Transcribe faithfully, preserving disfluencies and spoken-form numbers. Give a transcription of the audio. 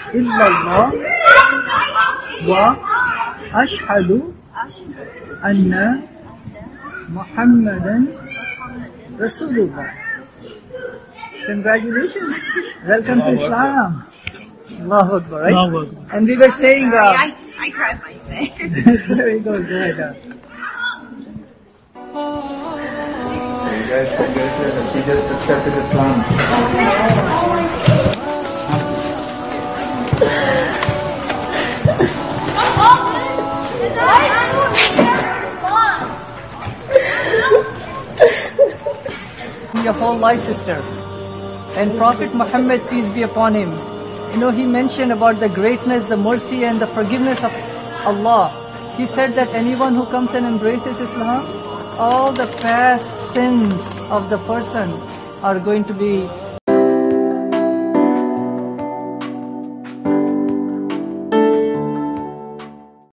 illallah wa ashhadu anna Muhammadan Rasulullah. Congratulations. Welcome to Islam. Allahu Akbar, right? Allahu Akbar. And we were saying... Sorry, Uh, I, I tried my best. very good, very good. Guys, congratulations. She just accepted Islam. Your whole life, sister. And Prophet Muhammad, peace be upon him, you know, he mentioned about the greatness, the mercy and the forgiveness of Allah. He said that anyone who comes and embraces Islam, all the past sins of the person are going to be